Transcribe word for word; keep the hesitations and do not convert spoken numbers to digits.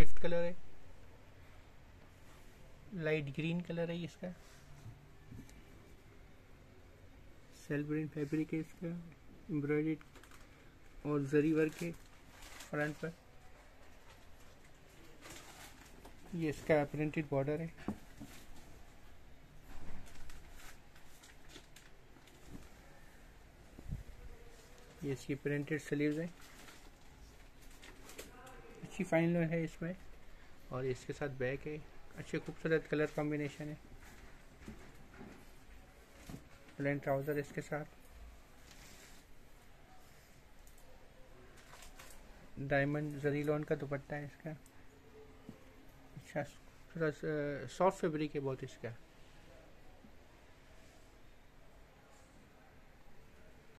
Swift colour है, light green colour है इसका, सेल्फ प्रिंट फैब्रिक है इसका, एम्ब्रॉयडरी और जरी वर्क है फ्रंट पर। ये इसका प्रिंटेड बॉर्डर है। ये इसकी प्रिंटेड स्लीव्स है, अच्छी फाइन लाइन है इसमें। और इसके साथ बैक है, अच्छे खूबसूरत कलर कॉम्बिनेशन है। प्लेन ट्राउजर इसके साथ, डायमंड जरी लॉन का दुपट्टा है इसका। अच्छा थोड़ा सॉफ्ट फैब्रिक है बहुत इसका।